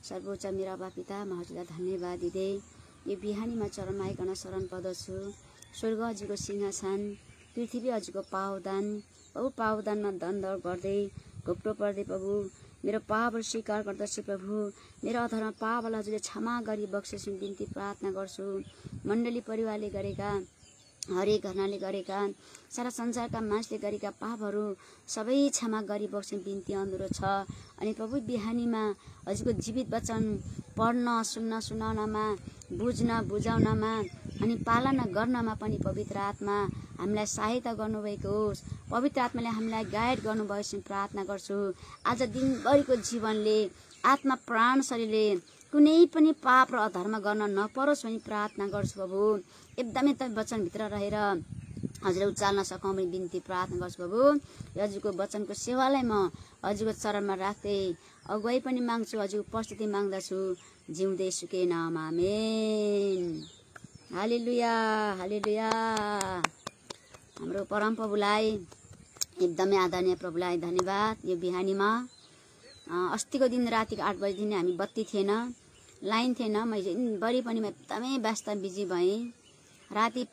सर्वोच्च मेरा बा पिता म हजुरलाई धन्यवाद दिँदै यो बिहानीमा चरणमा आइकन शरण पर्दछु। स्वर्ग हजुरको सिंहासन, पृथ्वी हजुरको पावदान, प्रभु पावदानमा दण्ड गर्दै घोप्टो पर्दै प्रभु मेरो पापहरू स्वीकार गर्दछु। प्रभु मेरो अधरमा पापलाई हजुरले क्षमा गरी बक्सेछु बिन्ती प्रार्थना गर्छु। मण्डली परिवारले गरेका, हरेक घरनाले गरेका, सारा संसारका मान्छेले गरेका पापहरू सबै क्षमा गरी बक्स्ने बिन्ती अनुरोध छ। अनि प्रभु बिहानीमा हजुरको जीवित वचन पढ्न, सुन्न, सुनाउनमा, बुझ्न, बुझाउनमा अनि पालना गर्नमा पनि पवित्र आत्मा हामीलाई सहायता गर्नुभएको होस्। पवित्र आत्माले हामीलाई गाइड गर्नुभएको प्रार्थना गर्छु। आज दिनभरिको जीवनले आत्मा प्राण शरीरले कुनै पनि पाप र अधर्म गर्न नपरोस् भनी प्रार्थना गर्छु। प्रभु एकदमै तपाईँ वचनभित्र रहेर हजुरले उचाल्न सकौँ भने बिन्ती प्रार्थना गर्छु। प्रभु हजुरको वचनको सेवालाई म हजुरको चरणमा राख्दै अगुवाई पनि माग्छु, हजुरको उपस्थिति माग्दछु जिउँदै सुकै नाम आमेन। हालेलुया हालेलुया। हाम्रो परम प्रभुलाई एकदमै आदरणीय प्रभुलाई धन्यवाद। यो बिहानीमा अस्तिको दिन रातिको 8 बजीदेखि हामी बत्ती थिएन, लाइन थिएन। मैले दिनभरि पनि एकदमै व्यस्त बिजी भएँ। राति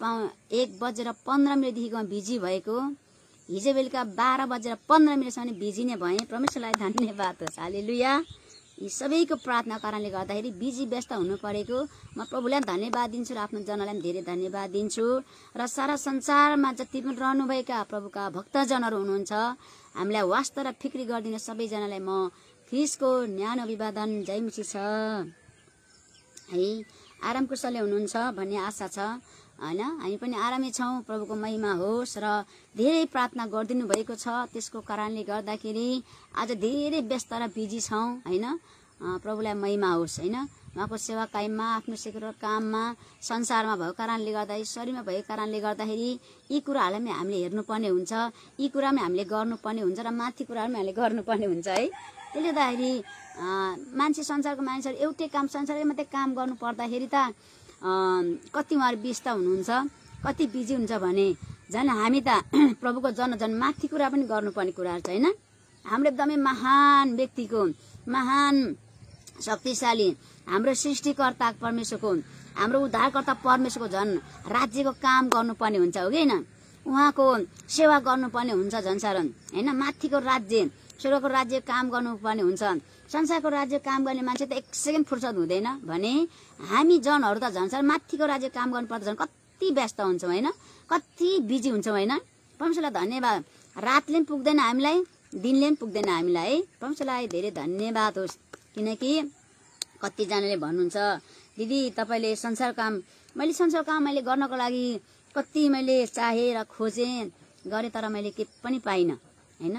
1:15 बिजी भएको, हिजो बेलुका 12:15 बिजी नै भएँ। परमेश्वरलाई धन्यवाद होस्। हालेलुया। यी सबैको प्रार्थना कारणले गर्दाखेरि बिजी व्यस्त हुनु परेको म प्रभुलाई धन्यवाद दिन्छु र आफ्नो जनलाई पनि धेरै धन्यवाद दिन्छु। र सारा संसारमा जति पनि रहनुभएका प्रभुका भक्तजनहरू हुनुहुन्छ, हामीलाई वास्ता र फिक्री गरिदिने सबैजनालाई म ख्रीष्टको न्यानो अभिवादन जयमसी छ है। आराम कुशलले हुनुहुन्छ भन्ने आशा छ हैन। हामी पनि आरामै छौँ। प्रभुको महिमा होस्। र धेरै प्रार्थना गरिदिनु भएको छ, त्यसको कारणले गर्दाखेरि आज धेरै व्यस्त र बिजी छौँ हैन। प्रभुलाई महिमा होस् हैन। उहाँको सेवा कायममा, आफ्नो सेकुलर काममा, संसारमा भएको कारणले गर्दा, शरीरमा भएको कारणले गर्दाखेरि यी कुराहरूलाई पनि हामीले हेर्नुपर्ने हुन्छ, यी कुरा पनि हामीले गर्नुपर्ने हुन्छ र माथि कुराहरू पनि हामीले गर्नुपर्ने हुन्छ है। त्यसले गर्दाखेरि मान्छे, संसारको मानिसहरू एउटै काम, संसारकै मात्रै काम गर्नु पर्दाखेरि त कति उहाँहरू व्यस्त हुनुहुन्छ, कति बिजी हुन्छ भने झन् हामी त प्रभुको झन् माथि कुरा पनि गर्नुपर्ने कुराहरू छ हैन। हाम्रो एकदमै महान व्यक्तिको, महान शक्तिशाली हाम्रो सृष्टिकर्ता परमेश्वरको, हाम्रो उद्धारकर्ता परमेश्वरको झन् राज्यको काम गर्नुपर्ने हुन्छ हो कि होइन। उहाँको सेवा गर्नुपर्ने हुन्छ झन् साह्रो हैन। माथिको राज्य, स्वर्गको राज्य काम गर्नुपर्ने हुन्छ। संसारको राज्य काम गर्ने मान्छे त 1 सेकेन्ड फुर्सद हुँदैन भने हामी जनहरू त झन् साह्रो माथिको राज्य काम गर्नुपर्दा झन् कति व्यस्त हुन्छौँ होइन, कति बिजी हुन्छौँ होइन। परमेश्वरलाई धन्यवाद। रातले पनि पुग्दैन हामीलाई, दिनले पनि पुग्दैन हामीलाई है। परमेश्वरलाई धेरै धन्यवाद होस्। किनकि कतिजनाले भन्नुहुन्छ दिदी तपाईँले संसार काम, मैले गर्नको लागि कति मैले चाहेँ र खोजेँ गरेँ तर मैले के पनि पाइनँ होइन।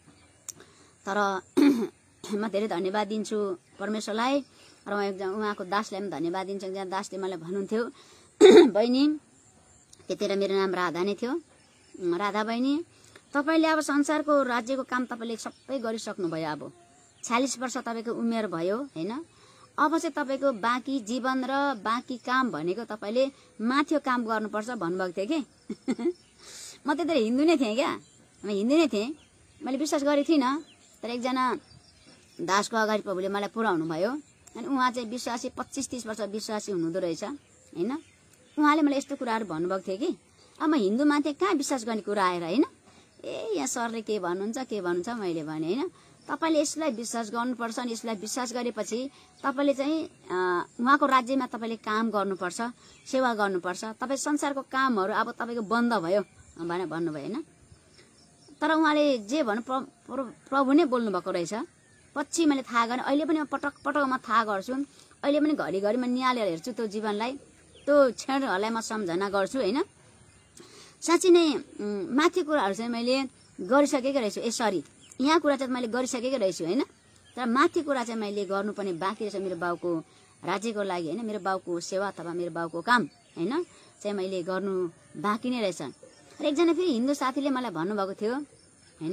तर म धेरै धन्यवाद दिन्छु परमेश्वरलाई र उहाँको दासलाई पनि धन्यवाद दिन्छु। एकजना दासले मलाई भन्नुहुन्थ्यो बहिनी, त्यतिखेर मेरो नाम राधा नै थियो, राधा बहिनी तपाईँले अब संसारको राज्यको काम तपाईँले सबै गरिसक्नुभयो। अब 40 वर्ष तपाईँको उमेर भयो होइन। अब चाहिँ तपाईँको बाँकी जीवन र बाँकी काम भनेको तपाईँले माथिको काम गर्नुपर्छ भन्नुभएको थियो कि म त्यतिखेर हिन्दू नै थिएँ क्या, म हिन्दू नै थिएँ। मैले विश्वास गरेको थिइनँ। तर एकजना दासको अगाडि प्रभुले मलाई पुऱ्याउनु भयो अनि उहाँ चाहिँ विश्वासी 25-30 वर्ष विश्वासी हुनुहुँदो रहेछ होइन। उहाँले मलाई यस्तो कुराहरू भन्नुभएको थियो कि अब म हिन्दू मान्छे कहाँ विश्वास गर्ने कुरा आएर होइन। यहाँ सरले के भन्नुहुन्छ मैले भने होइन, तपाईँले यसलाई विश्वास गर्नुपर्छ अनि यसलाई विश्वास गरेपछि तपाईँले चाहिँ उहाँको राज्यमा तपाईँले काम गर्नुपर्छ, सेवा गर्नुपर्छ। तपाईँ संसारको कामहरू अब तपाईँको बन्द भयो भनेर भन्नुभयो होइन। तर उहाँले जे भन्नु प्रभु नै बोल्नुभएको रहेछ। पछि मैले थाहा गरेँ, अहिले पनि म पटक थाहा गर्छु, अहिले पनि घरिघरिमा निहालेर हेर्छु त्यो जीवनलाई, त्यो क्षणहरूलाई म सम्झना गर्छु होइन। साँच्चै नै माथि कुराहरू चाहिँ मैले गरिसकेको रहेछु। सरी, यहाँ कुरा चाहिँ मैले गरिसकेको रहेछु होइन। तर माथि कुरा चाहिँ मैले गर्नुपर्ने बाँकी रहेछ मेरो बाउको राज्यको लागि होइन, मेरो बाउको सेवा अथवा मेरो बाउको काम होइन चाहिँ मैले गर्नु बाँकी नै रहेछ। र एकजना फेरि हिन्दू साथीले मलाई भन्नुभएको थियो होइन,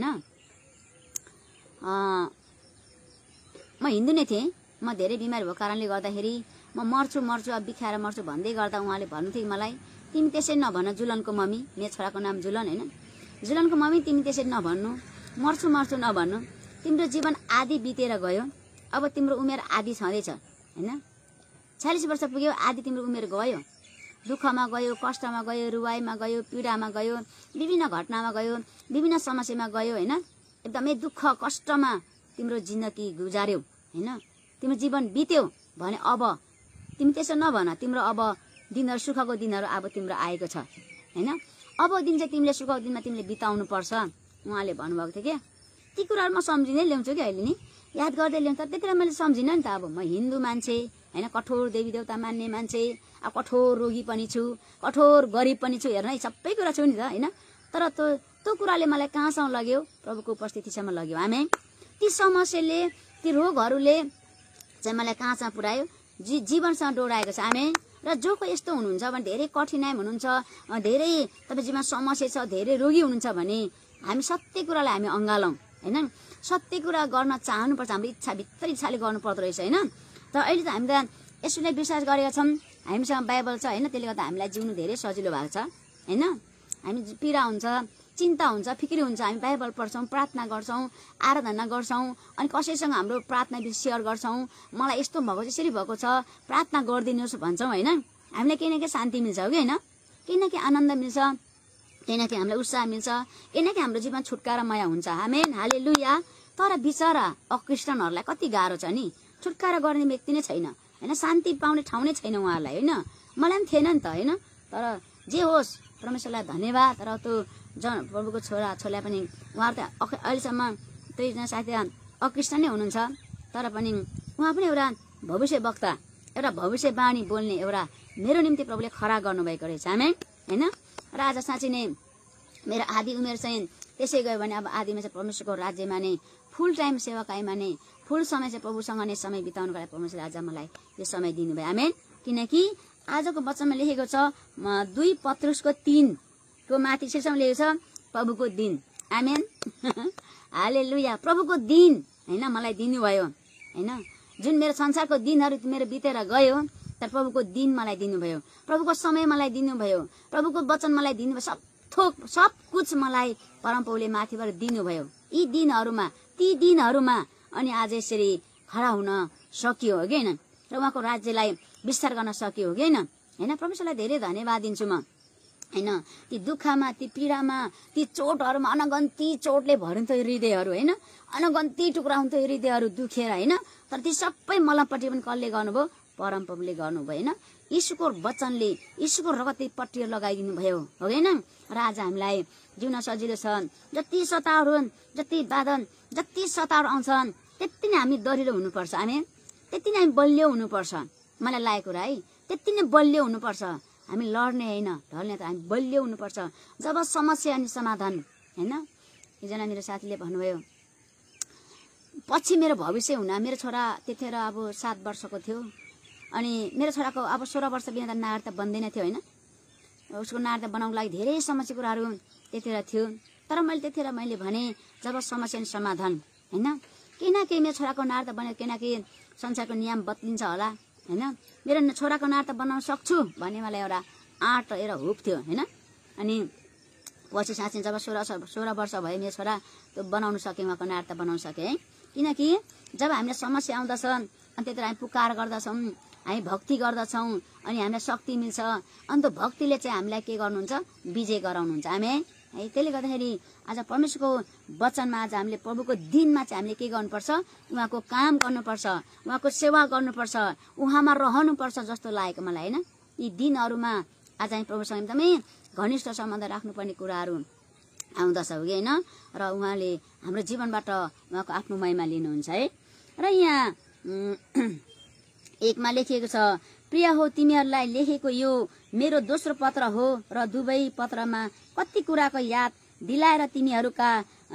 म हिन्दू नै थिएँ, म धेरै बिमारी भएको कारणले गर्दाखेरि म मर्छु अब बिखाएर मर्छु भन्दै गर्दा उहाँले भन्नुहुन्थ्यो कि मलाई, तिमी त्यसरी नभन, जुलनको मम्मी, मेरो छोराको नाम जुलन होइन, जुलनको मम्मी तिमी त्यसरी नभन्नु, मर्छु नभन्नु, तिम्रो जीवन आधी बितेर गयो, अब तिम्रो उमेर आधी छँदैछ हैन 40 वर्ष पुग्यो आधी तिम्रो उमेर गयो दुःखमा गयो कष्टमा गयो रुवाईमा गयो पीडामा गयो विभिन्न घटनामा गयो विभिन्न समस्यामा गयो हैन एकदमै दुःख कष्टमा तिम्रो जिन्दगी गुजार्यौ हैन तिम्रो जीवन बित्यो भने अब तिमी त्यसो नभन तिम्रो अब दिनहरु सुखको दिनहरु अब तिम्रो आएको छ हैन अब दिन चाहिँ तिमीले सुखको दिनमा तिमीले बिताउनु पर्छ उहाँले भन्नुभएको थियो के ती कुराहरु म सम्झिनै ल्याउँछु के अहिले नि याद गर्दै ल्याउँछ त्यतिखेर मैले सम्झिन नि त अब म हिन्दू मान्छे हैन कठोर देवी देवता मान्ने मान्छे अब कठोर रोगी पनि छु कठोर गरिब पनि छु हेर्न सबै कुरा छु नि त हैन तर त्यो कुराले मलाई कहाँसम्म लग्यो प्रभुको उपस्थितिसम्म लग्यो आमेन ती समस्याले ती रोगहरुले चाहिँ मलाई कहाँसम्म पुर्यायो जीवनसँग डोराएको छ आमेन र जोको यस्तो हुनुहुन्छ भने धेरै कठिनाइ हुनुहुन्छ धेरै तपाईँ जीवनमा समस्या छ धेरै रोगी हुनुहुन्छ भने हामी सत्य कुरालाई हामी अंगालौं हैन सत्य कुरा गर्न चाहनुपर्छ हाम्रो इच्छा भित्र इच्छाले गर्नु पर्दो रहेछ हैन त अहिले त हामी त यसैलाई विश्वास गरेका छौं हामीसँग बाइबल छ हैन त्यसले गर्दा हामीलाई जिउनु धेरै सजिलो भएको छ हैन हामी पीडा हुन्छ चिन्ता हुन्छ फिक्री हुन्छ हामी बाइबल पढ्छौं प्रार्थना गर्छौं आराधना गर्छौं अनि कसैसँग हाम्रो प्रार्थना शेयर गर्छौं मलाई यस्तो भएको यसरी भएको छ प्रार्थना गरिदिनुस् भन्छौं हैन हामीलाई केही न केही शान्ति मिल्छ हो कि हैन केही न केही आनन्द मिल्छ केही न केही हामीलाई उत्साह मिल्छ केही न केही हाम्रो जीवन छुटकारामय हुन्छ आमेन हालेलुया तर बिचारा अक्रिस्चियनहरुलाई कति गाह्रो छ नि छुटकारा गर्ने व्यक्ति नै छैन हैन शान्ति पाउने ठाउँ नै छैन उहाँहरुलाई हैन मलाई पनि थिएन नि त हैन तर जे होस् परमेश्वरलाई धन्यवाद र त्यो प्रभुको छोरा पनि उहाँ त अहिलेसम्म दुईजना साथी अक्रिस्चियन नै हुनुहुन्छ तर पनि उहाँ पनि एउटा भविष्य वक्ता एउटा भविष्यवाणी बोल्ने एउटा मेरो निम्ति प्रभुले खरा गर्नुभएको रहेछ आमेन हैन र आज साँच्चै नै मेरो आधी उमेर चाहिँ त्यसै गयो भने अब आधी उमेर चाहिँ परमेश्वरको राज्यमा नै फुल टाइम सेवाकाईमा नै फुल समय चाहिँ प्रभुसँग नै समय बिताउनुको लागि परमेश्वरले आज मलाई यो समय दिनुभयो आमेन किनकि आजको वचनमा लेखेको छ 2 पत्रुसको 3 को माथि शीर्षकमा लेखेको छ प्रभुको दिन आमेन हालेलुया प्रभुको दिन हैन मलाई दिनुभयो हैन जुन मेरो संसारको दिनहरु मेरो बितेर गयो तर प्रभुको दिन मलाई दिनुभयो प्रभुको समय मलाई दिनुभयो प्रभुको वचन मलाई दिनुभयो सब कुछ मलाई परमप्रभुले माथिबाट दिनुभयो यी दिनहरुमा ती दिनहरुमा अनि आज यसरी खडा हुन सकियो हो कि हैन र उहाँको राज्यलाई विस्तार गर्न सकियो हो कि हैन हैन परमेश्वरलाई धेरै धन्यवाद दिन्छु म हैन ती दुःखमा ती पीडामा ती चोटहरुमा अनगन्ती चोटले भरिन्थ्यो हृदयहरु हैन अनगन्ती टुक्रा हुन्थ्यो हृदयहरु दुखेर हैन तर ती सबै मलमपट्टि पनि कसले गर्नुभयो परमप्रभुले गर्नुभयो हैन यीशुको वचनले यीशुको रगतले पट्टी लगाइदिनु भयो हो हैन र आज हामीलाई जिउन सजिलो छ जति सताहरु जति बाधन जति सताहरु आउँछन् त्यति नै हामी दरिलो हुनुपर्छ आमेन त्यति नै हामी बलियो हुनुपर्छ मलाई लागेको कुरा है त्यति नै बलियो हुनुपर्छ हामी लड्ने हैन ढल्ने त हामी बलियो हुनुपर्छ जब समस्या अनि समाधान हैन एकजना मेरो साथीले भन्नुभयो पछि मेरो भविष्य हुन मेरो छोरा त्यतिखेर अब 7 वर्षको थियो अनि मेरो छोराको अब 16 वर्ष बिना त नागरिकता बन्दैन थियो हैन उसको नागरिकता बनाउनको लागि धेरै समस्या कुराहरु त्यतिखेर थियो तर मैले त्यतिखेर मैले भने जब समस्या अनि समाधान हैन केही न केही मेरो छोराको नागरिकता बने केही न केही संसारको नियम बदलिन्छ होला हैन मेरो छोराको नागरिकता बनाउन सक्छु भन्ने मलाई एउटा आँट र एउटा हुप थियो हैन अनि पछि साँच्चै जब 16 वर्ष भयो मेरो छोरा त्यो बनाउन सके उहाँको नागरिकता बनाउन सके है किनकि जब हामीलाई समस्या आउँदछ अनि त्यतिखेर हामी पुकार गर्दछौं हामी भक्ति गर्दछौं अनि हामीलाई शक्ति मिल्छ अनि त्यो भक्तिले चाहिँ हामीलाई के गर्नुहुन्छ विजय गराउनुहुन्छ आमेन है त्यसले गर्दाखेरि आज परमेश्वरको वचनमा आज हामीले प्रभुको दिनमा चाहिँ हामीले के गर्नुपर्छ उहाँको काम गर्नुपर्छ उहाँको सेवा गर्नुपर्छ उहाँमा रहनुपर्छ जस्तो लागेको मलाई हैन यी दिनहरुमा आज हामी प्रभुसँग एकदमै घनिष्ठ सम्बन्ध राख्नुपर्ने कुराहरु आउँदछ हो हैन र उहाँले हाम्रो जीवनबाट उहाँको आफ्नो महिमा लिनुहुन्छ है र यहाँ 1 मा लेखिएको छ प्रिय हो तिमीहरुलाई लेखेको यो मेरो दोस्रो पत्र हो र दुवै पत्रमा कति कुराको याद दिलाएर तिमीहरुका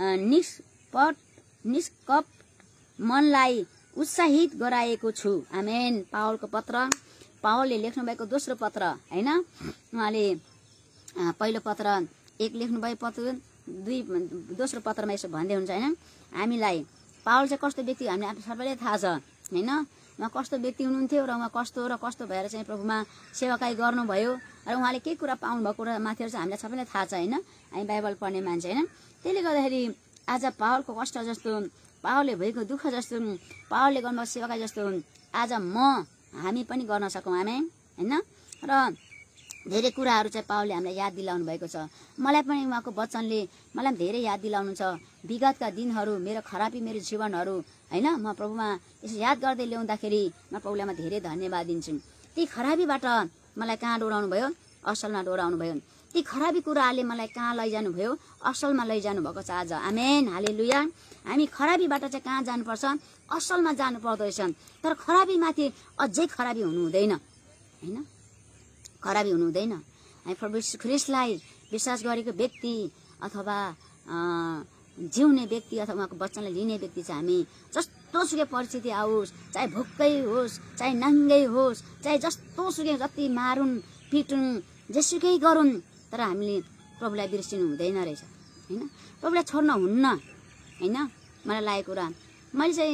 निष्कपट मनलाई उत्साहित गराएको छु आमेन पावलको पत्र पावलले लेख्नु भएको दोस्रो पत्र हैन उहाँले पहिलो पत्र 1 लेख्नु भएको पत्र 2 दोस्रो पत्रमा यसो भन्दै हुन्छ हैन हामीलाई पावल चाहिँ कस्तो व्यक्ति हामीले सबैलाई थाहा छ हैन उहाँ कस्तो व्यक्ति हुनुहुन्थ्यो र उहाँ कस्तो भएर चाहिँ प्रभुमा सेवाकाई गर्नुभयो र उहाँले के कुरा पाउनु भएको कुरा माथि चाहिँ हामीलाई सबैलाई थाहा छ हैन हामी बाइबल पढ्ने मान्छे हैन त्यसले गर्दाखेरि आज पावलको कष्ट जस्तो पावलले भएको दुःख जस्तो पावलले गर्नुभएको सेवाका जस्तो आज हामी पनि गर्न सकौँ आमेन हैन। र धेरै कुराहरू चाहिँ पावलले हामीलाई याद दिलाउनु भएको छ। मलाई पनि उहाँको वचनले मलाई धेरै याद दिलाउनु छ विगतका दिनहरू, मेरो खराबी, मेरो जीवनहरू हैन। म प्रभुमा यसो याद गर्दै ल्याउँदाखेरि म प्रभुलाई धेरै धन्यवाद दिन्छु। ती खराबीबाट मलाई कहाँ डोराउनु भयो? असलमा डोराउनु भयो। ती खराबी कुराहरूले मलाई कहाँ लैजानु भयो? असलमा लैजानु भएको छ आज आमेन हालेलुया। हामी खराबीबाट चाहिँ कहाँ जानुपर्छ? असलमा जानु पर्दो रहेछ। तर खराबीमाथि अझै खराबी हुनु हुँदैन हैन, खराबी हुनु हुँदैन। हामी प्रभु यीशु ख्रीष्टलाई विश्वास गरेको व्यक्ति अथवा जिउने व्यक्ति अथवा उहाँको वचनलाई लिने व्यक्ति चाहिँ हामी जस्तो सुकै परिस्थिति आओस्, चाहे भोकै होस्, चाहे नाङ्गै होस्, चाहे जस्तो सुकै जति मारुन् पिटुन् जेसुकै गरून्, तर हामीले प्रभुलाई बिर्सिनु हुँदैन रहेछ हैन। प्रभुलाई छोड्न हुन्न हैन। मलाई लागेको कुरा मैले चाहिँ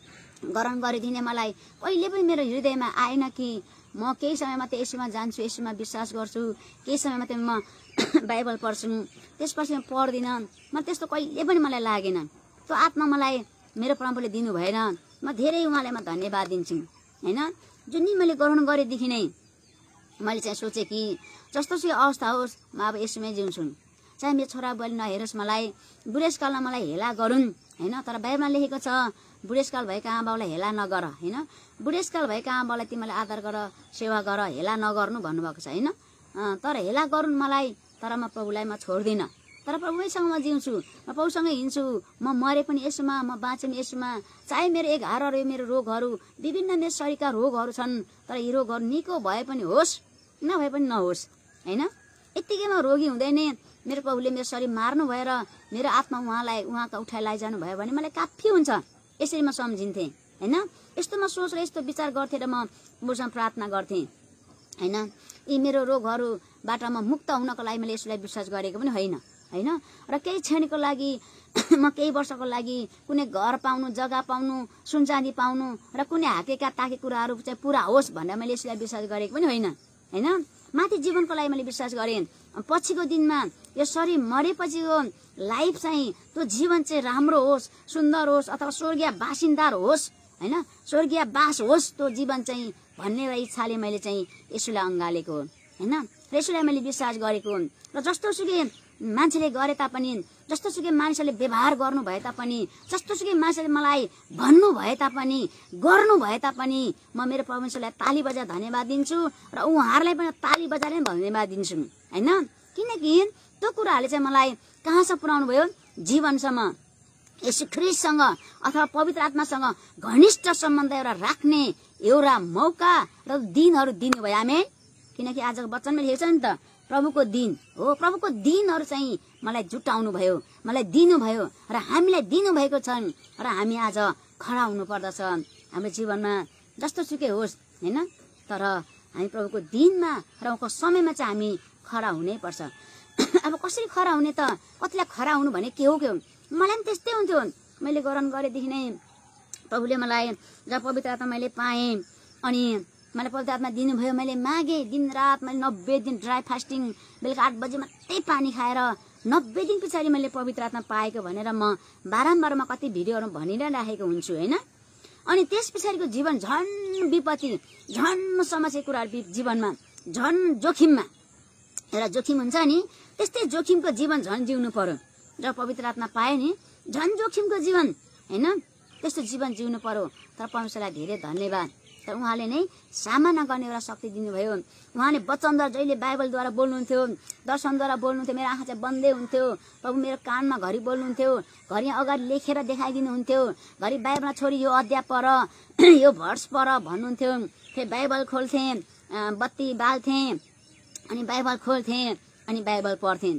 ग्रहण गरिदिने मलाई कहिले पनि मेरो हृदयमा आएन कि म केही समयमा त यसुमा जान्छु, यसुमा विश्वास गर्छु, केही समयमा त म बाइबल पढ्छु, त्यसपछि म पढ्दिनँ। म त्यस्तो कहिले पनि मलाई लागेन। त्यो आत्मा मलाई मेरो प्रभुले दिनु भएन। म धेरै उहाँलाई म धन्यवाद दिन्छु हैन। जुन दिन मैले ग्रहण गरेदेखि नै मैले चाहिँ सोचेँ कि जस्तो सुकै अवस्था होस् म अब यसुमै जिउँछु, चाहे मेरो छोरा बुहारी नहेरोस्, मलाई बुढेसकालमा मलाई हेला गरून् हैन। तर बाइबलमा लेखेको छ बुढेसकाल भएका आमाबाउलाई हेला नगर हैन। बुढेसकाल भएका आमाबाउलाई तिमीले आदर गर, सेवा गर, हेला नगर्नु भन्नुभएको छ हैन। तर हेला गरून् मलाई, तर म प्रभुलाई म छोड्दिनँ। तर प्रभुसँग म जिउँछु, म प्रभुसँगै हिँड्छु। म मरे पनि यसुमा, म बाँचे पनि यसुमा। चाहे मेरो 11 मेरो रोगहरू, विभिन्न मेरो शरीरका रोगहरू छन्, तर यी रोगहरू निको भए पनि होस् नभए पनि नहोस् हैन। यत्तिकैमा रोगी हुँदैन। मेरो प्रभुले मेरो शरीर मार्नु भएर मेरो आत्मा उहाँका उठाइ लैजानु भयो भने मलाई काफी हुन्छ। यसरी म सम्झिन्थेँ हैन। यस्तो म सोच र यस्तो विचार गर्थेँ र म प्रभुसँग प्रार्थना गर्थेँ हैन। यी मेरो रोगहरूबाट म मुक्त हुनको लागि मैले यसलाई विश्वास गरेको पनि होइन हैन। र केही क्षणको लागि म केही वर्षको लागि कुनै घर पाउनु, जग्गा पाउनु, सुनचाँदी पाउनु र कुनै हाकेका ताके कुराहरू चाहिँ पुरा होस् भनेर मैले यसलाई विश्वास गरेको पनि होइन हैन। माथि जीवनको लागि मैले विश्वास गरेँ। पछिको दिनमा यो शरीर मरेपछिको लाइफ चाहिँ त्यो जीवन चाहिँ राम्रो होस्, सुन्दर होस्, अथवा स्वर्गीय बासिन्दा होस् हैन, स्वर्गीय बास होस् त्यो जीवन चाहिँ भन्ने इच्छाले मैले चाहिँ यसुलाई अँगालेको हैन। र यसुलाई मैले विश्वास गरेको। र जस्तो सुकै मान्छेले गरे तापनि, जस्तो सुकै मानिसले व्यवहार गर्नु भए तापनि, जस्तो सुकै मानिसले मलाई भन्नु भए तापनि, गर्नु भए तापनि म मेरो परमेश्वरलाई ताली बजाएर धन्यवाद दिन्छु र उहाँहरूलाई पनि ताली बजाएर धन्यवाद दिन्छु हैन। किनकि त्यो कुराहरूले चाहिँ मलाई कहाँसम्म पुर्याउनु भयो? जीवनसम्म, यसु ख्रीष्टसँग अथवा पवित्र आत्मासँग घनिष्ठ सम्बन्ध एउटा राख्ने एउटा मौका र दिनहरू दिनुभयो आमेन। किनकि आजको वचनमा लेखेको छ नि त, प्रभुको दिन हो, प्रभुको दिनहरू चाहिँ मलाई जुटाउनु भयो, मलाई दिनुभयो र हामीलाई दिनुभएको छ। र हामी आज खडा हुनु पर्दछ हाम्रो जीवनमा जस्तो सुकै होस् हैन। तर हामी प्रभुको दिनमा र उहाँको समयमा चाहिँ हामी खडा हुनै पर्छ। अब कसरी खडा हुने त? कतिलाई खडा हुनु भने के हो मलाई पनि त्यस्तै हुन्थ्यो। मैले ग्रहण गरेदेखि नै प्रभुले मलाई जब पवित्र आत्मा मैले पाएँ अनि मलाई पवित्र आत्मा दिनुभयो, मैले मागेँ दिन रात। मैले 90 दिन ड्राई फास्टिङ, बेलुका 8 बजे मात्रै पानी खाएर 90 दिन पछाडि मैले पवित्र आत्मा पाएको भनेर म बारम्बार कति भिडियोहरू भनिरहेको हुन्छु हैन। अनि त्यस पछाडिको जीवन झन् विपत्ति, झन् समस्या कुराहरू जीवनमा झन् जोखिममा एउटा जोखिम हुन्छ नि, त्यस्तै जोखिमको जीवन झन् जिउनु पर्यो। जब पवित्र आत्मा पाएँ नि झन् जोखिमको जीवन हैन, त्यस्तो जीवन जिउनु पर्यो। तर परमेश्वरलाई धेरै धन्यवाद। तर उहाँले नै सामना गर्ने एउटा शक्ति दिनुभयो। उहाँले वचनद्वारा जहिले बाइबलद्वारा बोल्नुहुन्थ्यो, दर्शनद्वारा बोल्नुहुन्थ्यो। मेरो आँखा चाहिँ बन्दै हुन्थ्यो। प्रभु मेरो कानमा घरि बोल्नुहुन्थ्यो, घरि अगाडि लेखेर देखाइदिनुहुन्थ्यो, घरि बाइबलमा छोरी यो अध्याय पढ, यो भर्स पढ भन्नुहुन्थ्यो। फेरि बाइबल खोल्थेँ, बत्ती बाल्थेँ अनि बाइबल खोल्थेँ अनि बाइबल पढ्थेँ।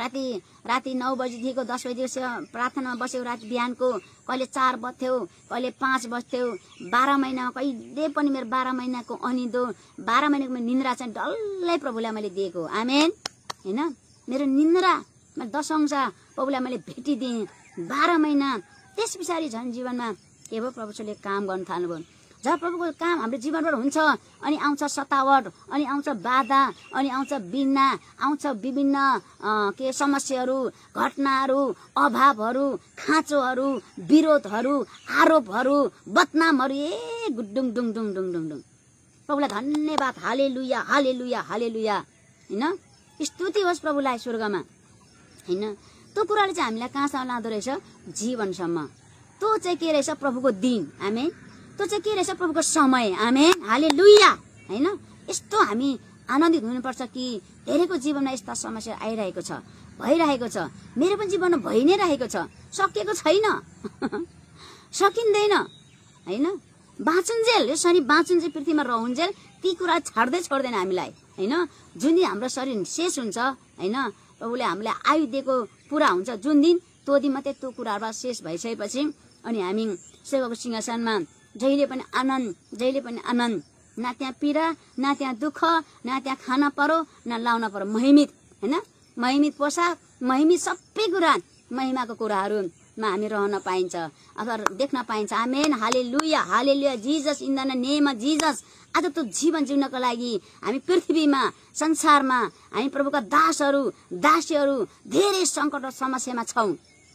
राति 9 बजीदेखिको 10 बजीदेखि प्रार्थनामा बसेको राति बिहानको कहिले 4 बज्थ्यो, कहिले 5 बज्थ्यो। 12 महिनामा कहिले पनि मेरो 12 महिनाको अनिदो 12 महिनाको मेरो निन्द्रा चाहिँ डल्लै प्रभुलाई मैले दिएको आमेन हैन। मेरो निन्द्रा दशंशा प्रभुलाई मैले भेटिदिएँ 12 महिना। त्यस पछाडि झन् जीवनमा के भयो? प्रभुले काम गर्न थाल्नुभयो। जब प्रभुको काम हाम्रो जीवनबाट हुन्छ अनि आउँछ सतावट, अनि आउँछ बाधा, अनि आउँछ बिना, आउँछ विभिन्न के समस्याहरू, घटनाहरू, अभावहरू, खाँचोहरू, विरोधहरू, आरोपहरू, बदनामहरू, गुडुङ डुङ डुङ डुङ डुङ डुङ। प्रभुलाई धन्यवाद, हालेलुया हालेलुया हालेलुया, होइन। स्तुति होस् प्रभुलाई स्वर्गमा, होइन। त्यो कुराले चाहिँ हामीलाई कहाँसम्म लाँदो रहेछ? जीवनसम्म। त्यो चाहिँ के रहेछ? प्रभुको दिन, आमेन। त्यो चाहिँ के रहेछ? प्रभुको समय, आमेन, हालेलुया, होइन। यस्तो हामी आनन्दित हुनुपर्छ कि धेरैको जीवनमा यस्ता समस्या आइरहेको छ, भइरहेको छ। मेरो पनि जीवनमा भइ नै रहेको छ, सकिएको छैन, सकिँदैन, होइन। बाँचुन्जेल, यो शरीर बाँचुन्जेल, पृथ्वीमा रहन्जेल ती कुरा छाड्दै छोड्दैन हामीलाई, होइन। जुन दिन हाम्रो शरीर शेष हुन्छ, होइन, प्रभुले हामीलाई आयु दिएको पुरा हुन्छ जुन दिन, त्यो दिन मात्रै त्यो कुराहरूबाट शेष भइसकेपछि अनि हामी सेवाको सिंहासनमा जहिले पनि आनन्द, जहिले पनि आनन्द, न त्यहाँ पीडा, न त्यहाँ दुःख, न त्यहाँ खान पर्यो, न लाउन पर्यो, महिमित, होइन। महिमित पोसाक, महिमित सबै कुरा, महिमाको कुराहरूमा हामी रहन पाइन्छ अथवा देख्न पाइन्छ, amen, hallelujah hallelujah, Jesus, in the name of Jesus. आज त्यो जीवन जिउनको लागि हामी पृथ्वीमा, संसारमा हामी प्रभुका दासहरू, दासीहरू धेरै सङ्कट र समस्यामा छौँ।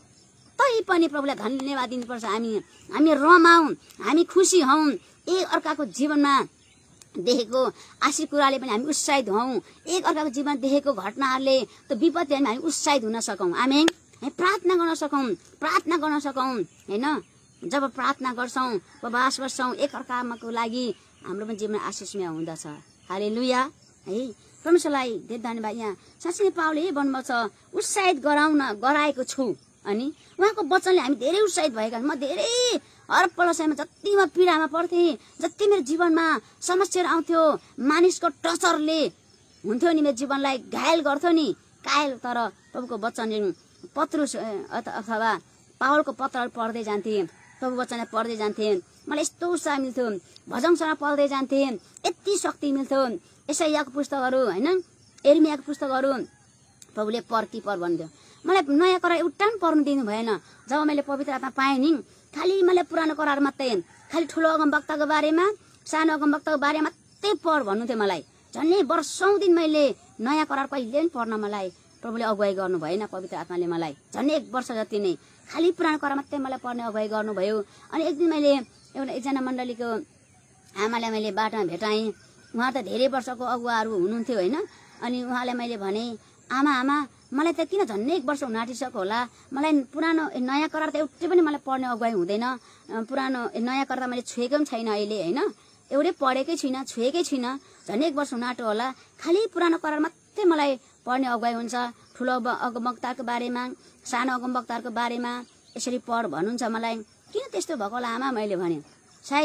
तैपनि प्रभुलाई धन्यवाद दिनुपर्छ। हामी रमाउँ, हामी खुसी हौँ, एक अर्काको जीवनमा देखेको आशिष कुराले पनि हामी उत्साहित हौँ, एक अर्काको जीवन देखेको घटनाहरूले, त्यो विपत्तिहरूमा हामी उत्साहित हुन सकौँ, आमेन। हामी प्रार्थना गर्न सकौँ, प्रार्थना गर्न सकौँ, होइन। जब प्रार्थना गर्छौँ, उपवास गर्छौँ एक अर्काको लागि, हाम्रो पनि जीवन आशिषमय हुँदछ, हालेलुया, है। परमेश्वरलाई धेरै धन्यवाद। यहाँ साँच्चै पावलले भन्नुभएको छ, उत्साहित गराएको छु, अनि उहाँको वचनले हामी धेरै उत्साहित भएका छौँ। म धेरै हर पलसयमा जति म पीडामा पर्थेँ, जति मेरो जीवनमा समस्याहरू आउँथ्यो, मानिसको टचरले हुन्थ्यो नि, मेरो जीवनलाई घायल गर्थ्यो नि, कायल, तर प्रभुको वचनले पत्रुस अथवा पावलको पत्रहरू पढ्दै जान्थेँ, प्रभु वचनलाई पढ्दै जान्थेँ, मलाई यस्तो उत्साह मिल्थ्यो। भजनसँग पढ्दै जान्थेँ, यति शक्ति मिल्थ्यो। एसाइयाको पुस्तकहरू, होइन, एर्मियाको पुस्तकहरू प्रभुले पढ भन्थ्यो। मलाई नयाँ करार एउटा पनि पढ्नु दिनु भएन। जब मैले पवित्र आत्मा पाएँ नि, खालि मैले पुरानो करार मात्रै, खालि ठुलो अगमवक्ताको बारेमा, सानो अगमवक्ताको बारेमा मात्रै पढ भन्नुहुन्थ्यो मलाई। झन्डै वर्षौँ दिन मैले नयाँ करार कहिले पनि पढ्न मलाई प्रभुले अगुवाई गर्नु भएन। पवित्र आत्माले मलाई झन्डै 1 वर्ष जति नै खालि पुरानो करार मात्रै मलाई पढ्ने अगुवाई गर्नुभयो। अनि एक दिन मैले एकजना मण्डलीको आमालाई मैले बाटोमा भेटाएँ। उहाँ त धेरै वर्षको अगुवाहरू हुनुहुन्थ्यो, होइन। अनि उहाँलाई मैले भने, आमा मलाई त किन झन्डै 1 वर्ष हुन आँटिसक्यो होला, मलाई पुरानो नयाँ करार त एउटै पनि मलाई पढ्ने अगुवाई हुँदैन। पुरानो नयाँ करार त मैले छुएको पनि छैन अहिले, होइन, एउटै पढेकै छुइनँ, छुएकै छुइनँ, झन्डै 1 वर्ष हुन आँट्यो होला। खालि पुरानो करार मात्रै मलाई पढ्ने अगुवाई हुन्छ। ठुलो अगमवक्ताको बारेमा, सानो अगमवक्ताहरूको बारेमा यसरी पढ भन्नुहुन्छ मलाई। किन त्यस्तो भएको होला आमा, मैले भने। सायद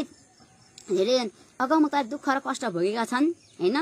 धेरै अगमवक्ता दुःख र कष्ट भोगेका छन्, होइन।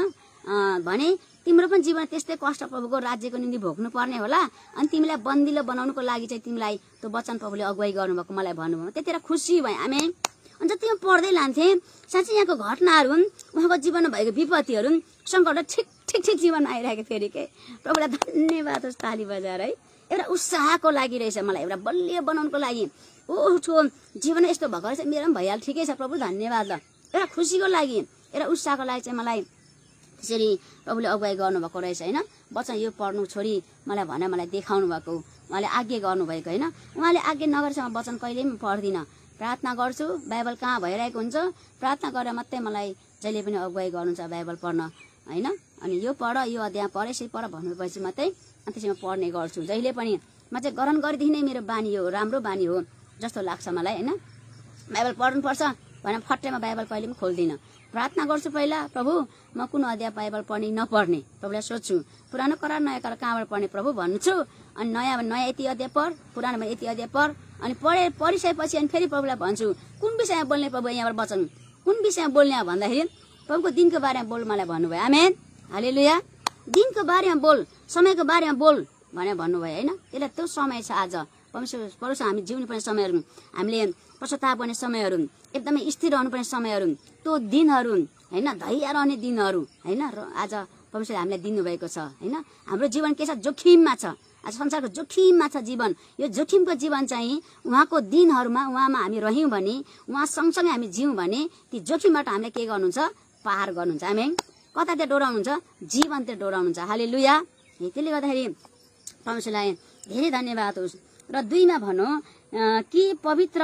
भने तिम्रो पनि जीवन त्यस्तै कष्ट प्रभुको राज्यको निम्ति भोग्नु पर्ने होला, अनि तिमीलाई बन्दिलो बनाउनुको लागि चाहिँ तिमीलाई त्यो वचन प्रभुले अगुवाई गर्नुभएको मलाई भन्नुभयो। त्यतिखेर खुसी भएँ, आमेन। अनि जति म पढ्दै लान्थेँ, साँच्चै यहाँको घटनाहरू, उहाँको जीवनमा भएको विपत्तिहरू, सङ्कट ठिक ठिक ठिक जीवनमा आइरहेको फेरि के। प्रभुलाई धन्यवाद होस्, ताली बजाएर, है। एउटा उत्साहको लागि रहेछ मलाई, एउटा बलियो बनाउनुको लागि। उसको जीवन यस्तो भएको रहेछ, मेरो पनि भइहाल्छ, ठिकै छ प्रभु, धन्यवाद। ल, एउटा खुसीको लागि, एउटा उत्साहको लागि चाहिँ मलाई त्यसरी प्रभुले अगुवाई गर्नुभएको रहेछ, होइन। वचन यो पढ्नु छोडी मलाई भनेर मलाई देखाउनु भएको, उहाँले आज्ञा गर्नुभएको, होइन। उहाँले आज्ञा नगरेसम्म वचन कहिले पनि पढ्दिनँ। प्रार्थना गर्छु, बाइबल कहाँ भइरहेको हुन्छ, प्रार्थना गरेर मात्रै मलाई जहिले पनि अगुवाई गर्नुहुन्छ बाइबल पढ्न, होइन। अनि यो पढ, यो अध्याय पढ, यसरी पढ भन्नुपर्छ मात्रै अनि त्यसमा पढ्ने गर्छु जहिले पनि। म चाहिँ ग्रहण गरिदिने नै मेरो बानी हो, राम्रो बानी हो जस्तो लाग्छ मलाई, होइन। बाइबल पढ्नुपर्छ भने फट्टैमा बाइबल कहिले पनि खोल्दिनँ। प्रार्थना गर्छु पहिला, प्रभु म कुन अध्याय बाइबल पढ्ने नपढ्ने प्रभुलाई सोध्छु। पुरानो करार नयाँ करार कहाँबाट पढ्ने प्रभु भन्छु। अनि नयाँ यति अध्याय पढ, पुरानोमा यति अध्याय पढ, अनि पढिसकेपछि अनि फेरि प्रभुलाई भन्छु कुन विषयमा बोल्ने प्रभु, यहाँबाट वचन कुन विषयमा बोल्ने भन्दाखेरि प्रभुको दिनको बारेमा बोल मलाई भन्नुभयो, आमेन, हालेलुया। दिनको बारेमा बोल, समयको बारेमा बोल भनेर भन्नुभयो, होइन। त्यसलाई त्यो समय छ आज। परमेश्वर हामी जिउनु पर्ने समयहरू, हामीले पश्चाताप गर्ने समयहरू, एकदमै स्थिर रहनुपर्ने समयहरू, त्यो दिनहरू, होइन, धैर्य रहने दिनहरू, होइन, आज परमेश्वरले हामीलाई दिनुभएको छ, होइन। हाम्रो जीवन के छ, जोखिममा छ, आज संसारको जोखिममा छ जीवन। यो जोखिमको जीवन चाहिँ उहाँको दिनहरूमा उहाँमा हामी रह्यौँ भने, उहाँ सँगसँगै हामी जियौँ भने ती जोखिमबाट हामीले के गर्नुहुन्छ? पार गर्नुहुन्छ। हामी कतातिर डोराउनुहुन्छ? जीवनतिर डोराउनुहुन्छ। हालेलुया। त्यसले गर्दाखेरि परमेश्वरलाई धेरै धन्यवाद होस्। र 2 मा भनौँ कि पवित्र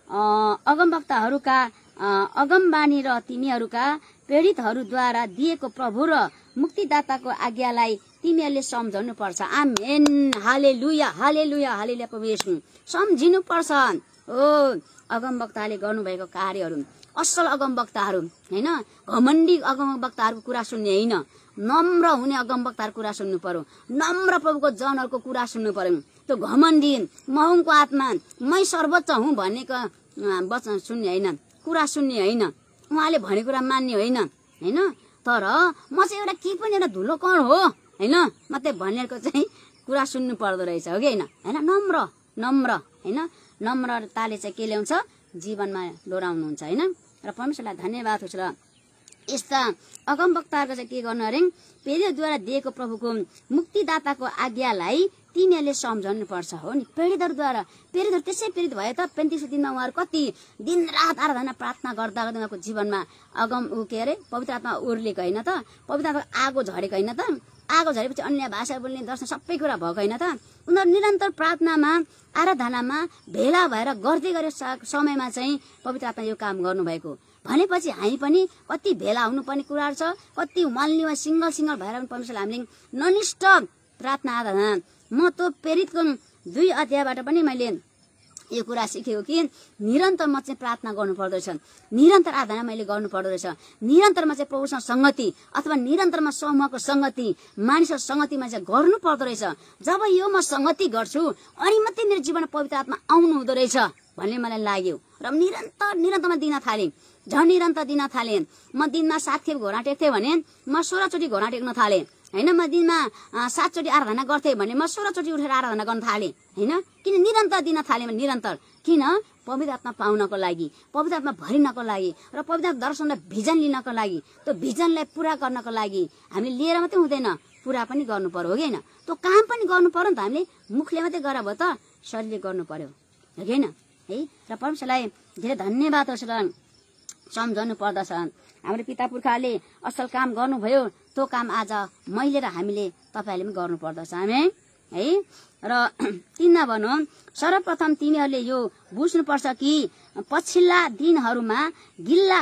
अगमवक्ताहरूका अगमबानी र तिमीहरूका प्रेरितहरूद्वारा दिएको प्रभु र मुक्तिदाताको आज्ञालाई तिमीहरूले सम्झाउनु पर्छ। आमेन। हालेलुया हालेलुया हालेलुया। प्रभु येशू सम्झिनु पर्छ। ओ अगमवक्ताले गर्नुभएको कार्यहरू, असल अगमवक्ताहरू हैन, घमण्डी अगमवक्ताहरूको कुरा सुन्ने होइन, नम्र हुने अगमवक्ताहरूको कुरा सुन्नु पर्यो। नम्र प्रभुको जनहरूको कुरा सुन्नु पर्यो। त्यो घमण्डी महङको आत्मा मै सर्वोच्च हुँ भन्नेको वचन सुन्ने होइन, कुरा सुन्ने होइन, उहाँले भने कुरा मान्ने होइन हैन। तर म चाहिँ एउटा के पनि एउटा धुलो कण हो हैन मात्रै भन्नेको चाहिँ कुरा सुन्नु पर्दो रहेछ, हो कि होइन? हैन, नम्र नम्र हैन, नम्रताले चाहिँ के ल्याउँछ? जीवनमा डोराउनुहुन्छ हैन। र परमेश्वरलाई धन्यवाद होस्। र यस्ता अगमवक्ताहरूको चाहिँ के गर्नु अरे? प्रेरितद्वारा दिएको प्रभुको मुक्तिदाताको आज्ञालाई तिमीहरूले सम्झाउनु पर्छ। हो नि, प्रेरितहरूद्वारा। प्रेरितहरू त्यसै प्रेरित भए त पेन्तिको दिनमा उहाँहरू कति दिनरात आराधना प्रार्थना गर्दा गर्दा उहाँको जीवनमा के अरे पवित्र आत्मा उर्लेको होइन त? पवित्र आत्मा आगो झरेको होइन त? आगो झरेपछि अन्य भाषा बोल्ने दर्शन सबै कुरा भएको होइन त? उनीहरू निरन्तर प्रार्थनामा आराधनामा भेला भएर गर्दै गरेको समयमा चाहिँ पवित्र आत्मा यो काम गर्नुभएको भनेपछि हामी पनि कति भेला हुनुपर्ने कुराहरू छ, कति मल्लीमा सिङ्गल भएर पनि परमेश्वरले हामीले ननिष्ठ प्रार्थना आराधना। म त्यो प्रेरितको 2 अध्यायबाट पनि मैले यो कुरा सिकेको कि निरन्तरमा चाहिँ प्रार्थना गर्नु पर्दो रहेछ, निरन्तर आराधना मैले गर्नु पर्दो रहेछ, निरन्तरमा चाहिँ प्रभुसँग संगति अथवा निरन्तरमा समूहको संगति, मानिसको संगतिमा चाहिँ गर्नु पर्दो रहेछ। जब यो म संगति गर्छु अनि मात्रै मेरो जीवनमा पवित्र आत्मा आउनु हुँदो रहेछ भन्ने मलाई लाग्यो। र निरन्तरमा दिन थालेँ, झन् निरन्तर दिन थालेँ। म दिनमा 7 खेप घोडा टेक्थेँ भने म 16 चोटि घोडा टेक्न थालेँ हैन। म दिनमा 7 चोटि आराधना गर्थेँ भने म 16 चोटि उठेर आराधना गर्न थालेँ हैन। किन निरन्तर दिन थालेँ? निरन्तर किन? पवित्र आत्मा पाउनको लागि, पवित्र आत्मा भरिनको लागि र पवित्र दर्शनलाई भिजन लिनको लागि, त्यो भिजनलाई पूरा गर्नको लागि हामीले लिएर मात्रै हुँदैन, पूरा पनि गर्नु पर्यो, हो कि होइन? त्यो काम पनि गर्नु पर्यो नि त। हामीले मुखले मात्रै गरे भयो त शरीरले गर्नु पर्यो, हो कि होइन? है। र परमेश्वरलाई धेरै धन्यवाद होस्। र सम्झाउनु पर्दछ हाम्रो पिता पुर्खाले असल काम गर्नुभयो, त्यो काम आज मैले र हामीले तपाईहरूले पनि गर्नु पर्दछ। हामी है। र 3 भनौँ सर्वप्रथम तिमीहरूले यो बुझ्नुपर्छ कि पछिल्ला दिनहरूमा गिल्ला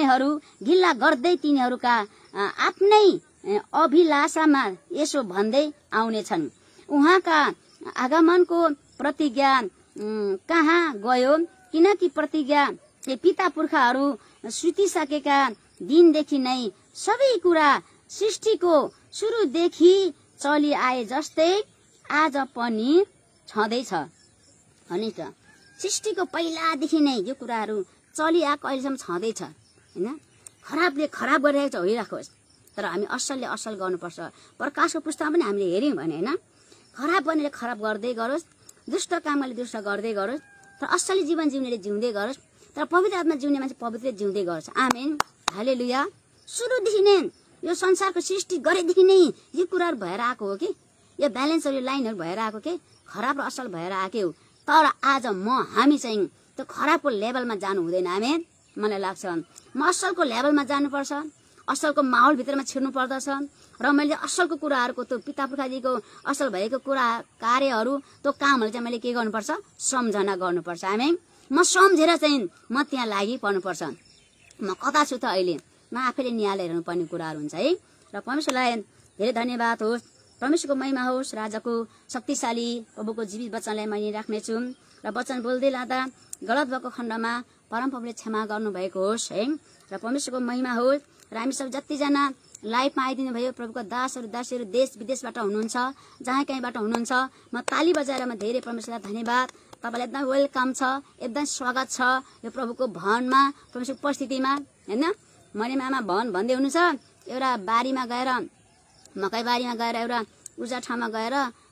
गर्दै तिनीहरूका आफ्नै अभिलाषामा यसो भन्दै आउनेछन्, उहाँका आगमनको प्रतिज्ञा कहाँ गयो? किनकि प्रतिज्ञा पिता पुर्खाहरू सुतिसकेका दिनदेखि नै सबै कुरा सृष्टिको सुरुदेखि चलि आए जस्तै आज पनि छँदैछ। अनि त सृष्टिको पहिलादेखि नै यो कुराहरू चलिआएको अहिलेसम्म छँदैछ हैन। खराबले खराब गरिरहेको छ, होइराखोस्, तर हामी असलले असल गर्नुपर्छ। प्रकाशको पुस्तकमा पनि हामीले हेर्यौँ भने हैन, खराब गर्नेले खराब गर्दै गरोस्, दुष्ट कामले दुष्ट गर्दै गरोस्, तर असली जीवन जिउनेले जिउँदै गरोस्, तर पवित्र आत्मा जिउने मान्छे पवित्र जिउँदै गर्छ। आमेन। हालेलुया। सुरुदेखि नै यो संसारको सृष्टि गरेदेखि नै यो कुराहरू भएर आएको हो कि यो ब्यालेन्सहरू लाइनहरू भएर आएको के खराब र असल भएर आएको हो। तर आज हामी चाहिँ त्यो खराबको लेभलमा जानु हुँदैन। आमेन। मलाई लाग्छ म असलको लेभलमा जानुपर्छ, असलको माहौलभित्रमा छिर्नु पर्दछ। र मैले असलको कुराहरूको त्यो पिता पुर्खादेखिको असल भएको कुरा कार्यहरू त्यो कामहरू चाहिँ मैले के गर्नुपर्छ? सम्झना गर्नुपर्छ। आमेन। म सम्झेर चाहिँ म त्यहाँ लागि पर्नुपर्छ। म कता छु त अहिले? म आफैले निहालेर हेर्नुपर्ने कुराहरू हुन्छ है। र परमेश्वरलाई धेरै धन्यवाद होस्, परमेश्वरको महिमा होस्, राजाको शक्तिशाली प्रभुको जीवित वचनलाई मैले राख्नेछु। र वचन बोल्दै लाँदा गलत भएको खण्डमा परमप्रभुले क्षमा गर्नुभएको होस् है। र परमेश्वरको महिमा होस्। र हामी सब जतिजना लाइफमा आइदिनु भयो प्रभुको दासहरू दासीहरू देश विदेशबाट हुनुहुन्छ, जहाँ कहीँबाट हुनुहुन्छ, म ताली बजाएर म धेरै परमेश्वरलाई धन्यवाद, तपाईँलाई एकदम वेलकम छ, एकदम स्वागत छ यो प्रभुको भवनमा, परमेश्वरको उपस्थितिमा हैन। मैले मामा भवन भन्दै हुनुहुन्छ, एउटा बारीमा गएर मकै बारीमा गएर एउटा उर्जा ठाउँमा गएर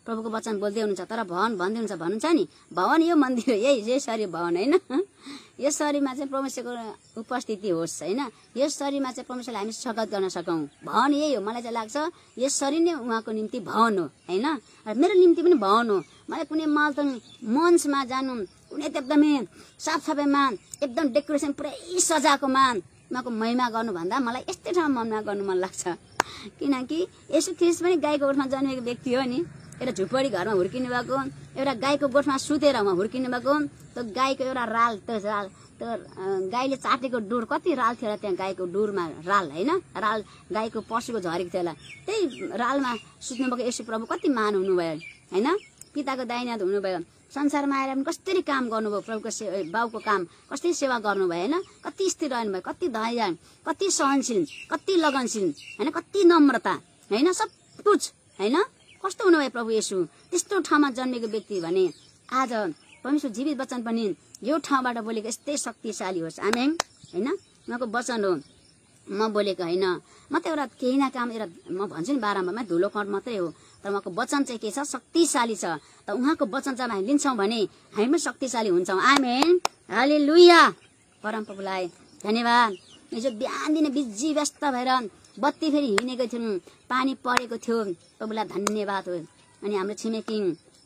प्रभुको वचन बोल्दै हुनुहुन्छ तर भवन भन्दै हुनुहुन्छ भन्नुहुन्छ नि भवन यो मन्दिर हो यही शरीर भवन होइन यस शरीरमा चाहिँ परमेश्वरको उपस्थिति होस् होइन यस शरीरमा चाहिँ परमेश्वरलाई हामी स्वागत गर्न सकौँ भवन यही हो मलाई चाहिँ लाग्छ यस शरीर नै उहाँको निम्ति भवन हो होइन र मेरो निम्ति पनि भवन हो मलाई कुनै मालतन मञ्चमा जानु कुनै एकदमै साफसफाइमा एकदम डेकोरेसन पुरै सजाएकोमा उहाँको महिमा गर्नुभन्दा मलाई यस्तै ठाउँमा महिमा गर्नु मन लाग्छ किनकि यसो ख्रिस्ट पनि गाईको गोठमा जन्मेको व्यक्ति हो नि एउटा झुपडी घरमा हुर्किनु भएको एउटा गाईको गोठमा सुतेर उहाँ हुर्किनु भएको त्यो गाईको एउटा राल त्यो गाईले चाटेको डुर कति राल थियो होला त्यहाँ गाईको डुरमा राल होइन राल गाईको पशुको झरेको थियो होला त्यही रालमा सुत्नुभएको यसो प्रभु कति महान हुनुभयो होइन पिताको दाहिने हात हुनुभयो संसारमा आएर पनि कसरी काम गर्नुभयो प्रभुको बाउको काम कसरी सेवा गर्नुभयो होइन कति स्थिर रहनुभयो कति दया कति सहनशील कति लगनशील होइन कति नम्रता होइन सब कुछ होइन कस्तो हुनुभयो प्रभु येशू त्यस्तो ठाउँमा जन्मेको व्यक्ति भने आज परमेश्वर जीवित वचन पनि यो ठाउँबाट बोलेको यस्तै शक्तिशाली होस् आमेन होइन उहाँको वचन हो म बोलेको होइन म त एउटा केही न काम एउटा म भन्छु नि बारम्बारमा धुलो कण मात्रै हो तर उहाँको वचन चाहिँ के छ शक्तिशाली छ त उहाँको वचन चाहिँ हामी लिन्छौँ भने हामी पनि शक्तिशाली हुन्छौँ आमेन हालेलुया परमप्रभुलाई धन्यवाद हिजो बिहान दिन बिजी व्यस्त भएर बत्ती फेरि हिँडेको थियौँ पानी परेको थियो प्रभुलाई धन्यवाद हो अनि हाम्रो छिमेकी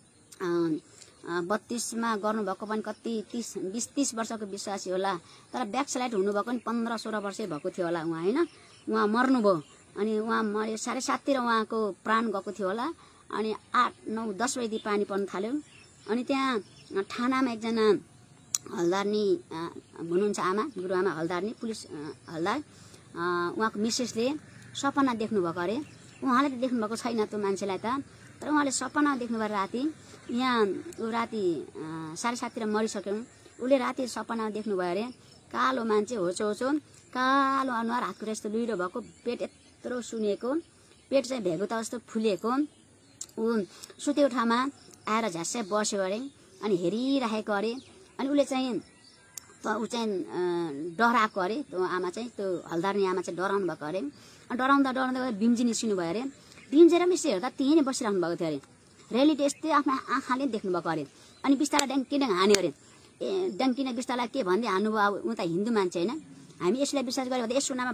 32मा गर्नुभएको पनि कति 20-30 वर्षको विश्वासी होला तर ब्याकस्लाइड हुनुभएको पनि 15-16 वर्षै भएको थियो होला उहाँ होइन उहाँ मर्नुभयो अनि उहाँ मर्यो 7:30 तिर उहाँको प्राण गएको थियो होला अनि 8-9-10 बजी पानी पर्न थाल्यो अनि त्यहाँ थानामा एकजना हलदारनी हुनुहुन्छ आमा गुरुआमा हलदारनी पुलिस हलदार उहाँको मिसेसले सपना देख्नुभएको अरे उहाँले त देख्नुभएको छैन त्यो मान्छेलाई त तर उहाँले सपना देख्नुभयो राति यहाँ ऊ राति 7:30 तिर मरिसक्यौँ उसले राति सपना देख्नुभयो अरे कालो मान्छे होचो कालो अनुहार हातखुट्टा यस्तो लुइरो भएको पेट यत्रो सुनेको पेट चाहिँ भेगुता जस्तो फुलेको ऊ सुतेको ठाउँमा आएर झ्यासै बस्यो अरे अनि हेरिराखेको अरे अनि उसले चाहिँ ऊ चाहिँ डराएको अरे त्यो आमा चाहिँ त्यो हलदारनी आमा चाहिँ डराउनु भएको अरे डराउँदा बिम्जी निस्किनु भयो अरे बिम्जेर पनि यसो हेर्दा त्यहीँ नै बसिराख्नु भएको थियो अरे रियालिटी यस्तै आफ्नो आँखाले देख्नुभएको अरे अनि बिस्तारै ड्याङ्किन हान्यो अरे ए ड्याङ्किन बिस्तारलाई के भन्दै हान्नुभयो अब ऊ त हिन्दू मान्छे होइन हामी यसलाई विश्वास गऱ्यो भने यसको नाममा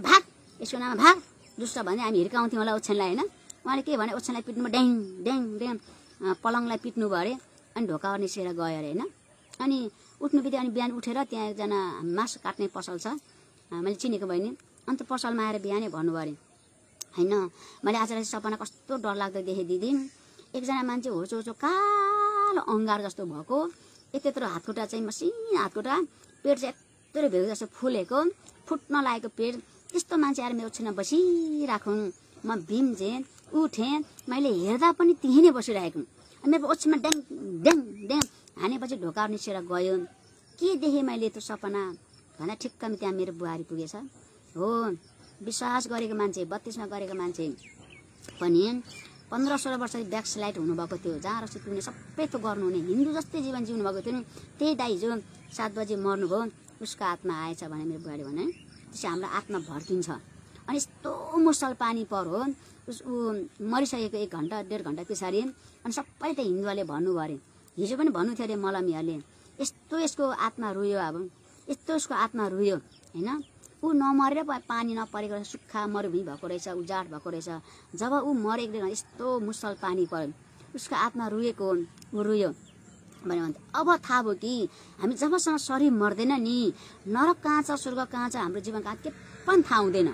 भाग दुष्ट भन्दै हामी हिर्काउँथ्यौँ होला ओछ्यानलाई होइन उहाँले के भने ओछ्यानलाई पिट्नु ड्याङ ड्याङ ड्याङ पलङलाई पिट्नु भयो अरे अनि ढोकाबाट निस्केर गयो अरे होइन अनि उठ्नु बित्तिकै अनि बिहान उठेर त्यहाँ एकजना मासु काट्ने पसल छ मैले चिनेको बहिनी अन्त पसलमा आएर बिहानै भन्नुभयो अरे होइन मैले आज सपना कस्तो डरलाग्दो देखेँ दिदी एकजना मान्छे होचो कालो अङ्गार जस्तो भएको यत्रो हातखुट्टा चाहिँ मसिनो हातखुट्टा पेट चाहिँ यत्रो भेग जस्तो फुलेको फुट्न लागेको पेट त्यस्तो मान्छे आएर मेरो ओछ्यानमा बसिरहेको म बिम्जे उठेँ मैले हेर्दा पनि त्यहीँ नै बसिरहेको मेरो ओछ्यानमा ड्याङ ड्याङ ड्याङ हानेपछि ढोका निस्केर गयो के देखेँ मैले त्यो सपना भन्दा ठिक्कमा त्यहाँ मेरो बुहारी पुगेछ हो विश्वास गरेको मान्छे 32मा गरेको मान्छे पनि 15-16 वर्ष ब्याकस्लाइड हुनुभएको थियो जहाँ रक्सी पिउने सबै त्यो गर्नुहुने हिन्दू जस्तै जीवन जिउनु भएको थियो नि त्यही दाइ हिजो 7 बजी मर्नुभयो उसको आत्मा आएछ भने मेरो बुहारी भने त्यसै हाम्रो आत्मा भड्किन्छ अनि यस्तो मुसल पानी परो ऊ मरिसकेको 1 घण्टा 1.5 घण्टा पछाडि अनि सबै त हिन्दूहरूले भन्नुभयो अरे हिजो पनि भन्नु थियो अरे मलमीहरूले यस्तो यसको आत्मा रुयो अब यस्तो उसको आत्मा रुयो होइन ऊ नमरेर पानी नपरेको रहेछ सुक्खा मरुभूमि भएको रहेछ उजाड भएको रहेछ जब ऊ मरेको यस्तो मुसल पानी पर्यो उसको आत्मा रुएको ऊ रुयो भन्यो भने अब थाहा भयो कि हामी जबसम्म शरीर मर्दैन नि नरक कहाँ छ स्वर्ग कहाँ छ हाम्रो जीवन कहाँ के पनि थाहा हुँदैन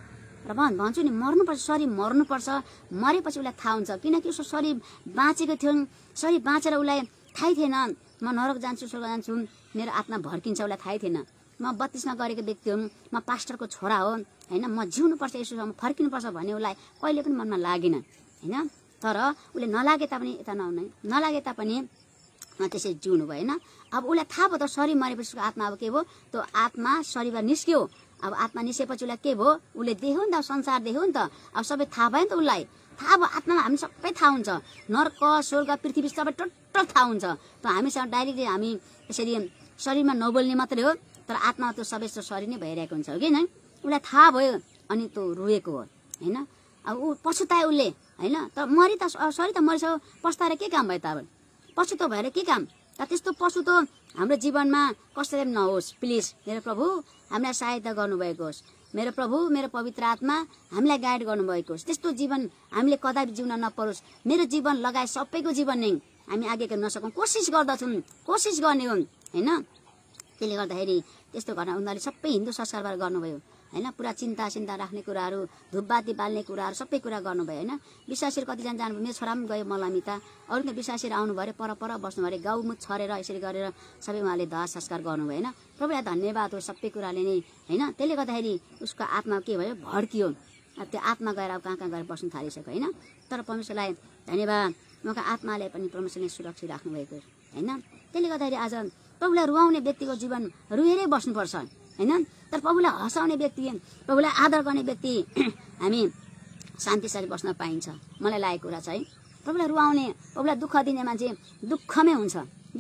र भन्छु नि मर्नुपर्छ शरीर मर्नुपर्छ मरेपछि उसलाई थाहा हुन्छ किनकि उसको शरीर बाँचेको थियो शरीर बाँचेर उसलाई थाहै थिएन म नरक जान्छु स्वर्ग जान्छु मेरो आत्मा भड्किन्छ उसलाई थाहै थिएन म 32मा गरेको व्यक्ति हुँ म पास्टरको छोरा हो होइन म जिउनुपर्छ यसोसम्म फर्किनुपर्छ भन्ने उसलाई कहिले पनि मनमा लागेन होइन तर उसले नलागे तापनि यता नलागे तापनि त्यसरी जिउनु भयो होइन अब उसलाई थाहा भयो त शरीर मरेपछि उसको आत्मा अब के भयो त्यो आत्मा शरीरबाट निस्क्यो अब आत्मा निस्केपछि उसलाई के भयो उसले देख्यो नि त संसार देख्यो नि त अब सबै थाहा भयो नि त उसलाई थाहा भयो आत्मामा हामी सबै थाहा हुन्छ नर्क स्वर्ग पृथ्वी सबै टोटल थाहा हुन्छ त हामीसँग डाइरेक्टली हामी यसरी शरीरमा नबोल्ने मात्रै हो तर आत्मा त्यो सबै शरीर नै भइरहेको हुन्छ हो कि होइन उसलाई थाहा भयो अनि त्यो रोएको हो होइन अब ऊ पछुतायो उसले होइन। तर सरी त मरिसक्यो, पस्ताएर के काम भयो त? अब पशु त भएर के काम? त्यस्तो पशु त हाम्रो जीवनमा कसैले पनि नहोस् प्लिज। मेरो प्रभु हामीलाई सहायता गर्नुभएको होस्। मेरो प्रभु, मेरो पवित्र आत्मा हामीलाई गाइड गर्नुभएको होस्। त्यस्तो जीवन हामीले कदापि जिउन नपरोस्। मेरो जीवन लगाए सबैको जीवन नै हामी आगे गर्न नसकौँ, कोसिस गर्दछौँ, कोसिस गर्ने हो होइन। त्यसले गर्दाखेरि त्यस्तो घटना उनीहरूले सबै हिन्दू संस्कारबाट गर्नुभयो होइन। पुरा चिन्ता राख्ने कुराहरू, धुपबाती बाल्ने कुराहरू सबै कुरा गर्नुभयो होइन। विश्वासीहरू कतिजना जानुभयो, मेरो छोरा पनि गयो मलामिता, अरू त विश्वासीहरू आउनुभयो, पर बस्नुभयो अरे, गाउँमुख छरेर यसरी गरेर सबै उहाँले दाह संस्कार गर्नुभयो होइन। प्रभुलाई धन्यवाद हो सबै कुराले नै होइन। त्यसले गर्दाखेरि उसको आत्मा के भयो, भड्कियो। त्यो आत्मा गएर अब कहाँ गएर बस्नु थालिसक्यो होइन। तर परमेश्वरलाई धन्यवाद, उहाँको आत्माले पनि परमेश्वरले सुरक्षित राख्नुभएको होइन। त्यसले गर्दाखेरि आज प्रभुलाई रुवाउने व्यक्तिको जीवन रुएरै बस्नुपर्छ होइन। तर प्रभुलाई हँसाउने व्यक्ति, प्रभुलाई आदर गर्ने व्यक्ति हामी शान्तिसाथ बस्न पाइन्छ। मलाई लागेको कुरा छ है। प्रभुलाई रुवाउने, प्रभुलाई दुःख दिने मान्छे दुःखमै हुन्छ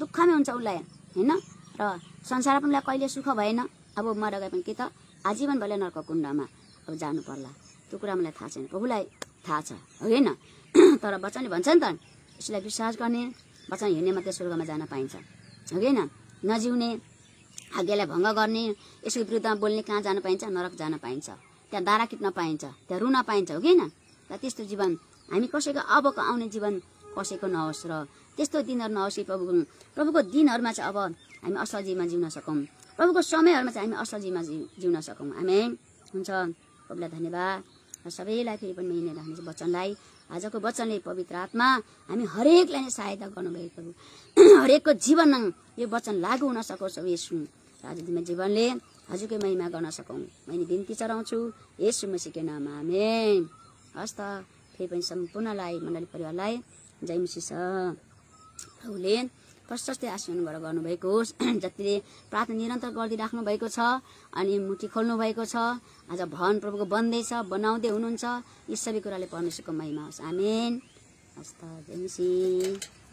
उसलाई होइन। र संसार पनि कहिले सुख भएन, अब मर गए पनि के त आजीवन भएले नर्क कुण्डमा अब जानु पर्ला। त्यो कुरा मलाई थाहा छैन, प्रभुलाई थाहा छ होइन। तर वचनले भन्छ नि त, यसलाई विश्वास गर्ने, वचन हिँड्ने मात्रै स्वर्गमा जान पाइन्छ होइन। नजिउने, आज्ञालाई भङ्ग गर्ने, यसको विरुद्धमा बोल्ने कहाँ जान पाइन्छ? नरक जान पाइन्छ। त्यहाँ दारा किट्न पाइन्छ, त्यहाँ रुन पाइन्छ हो कि होइन। र त्यस्तो जीवन हामी कसैको अबको आउने जीवन कसैको नहोस् र त्यस्तो दिनहरू नहोस् कि प्रभुको दिनहरूमा चाहिँ अब हामी असल जीवनमा जिउन सकौँ, प्रभुको समयहरूमा चाहिँ हामी असल जीवनमा जिउन सकौँ। आमेन। हुन्छ। प्रभुलाई धन्यवाद। र सबैलाई फेरि पनि यिनीहरू राख्ने वचनलाई, आजको वचनले पवित्र आत्मा हामी हरेकलाई नै सहायता गर्नुभएको, हरेकको जीवनमा यो वचन लागू हुन सकोस् यसु। आज तिम्रो जीवनले हजुरकै महिमा गर्न सकौँ, मैले बिन्ती चढाउँछु यसु मसीहको नाममा। आमेन। हस् त। फेरि पनि सम्पूर्णलाई, मण्डली परिवारलाई जय मसीह। प्रभुले प्रशस्तै आशीर्वाद गर्नुभएको होस्। जतिले प्रार्थना निरन्तर गरिदिराख्नु भएको छ अनि मुठी खोल्नु भएको छ, आज भवन प्रभुको बन्दैछ, बनाउँदै हुनुहुन्छ, यी सबै कुराले परमेश्वरको महिमा होस्। आमेन। हस् त। जय मसीह।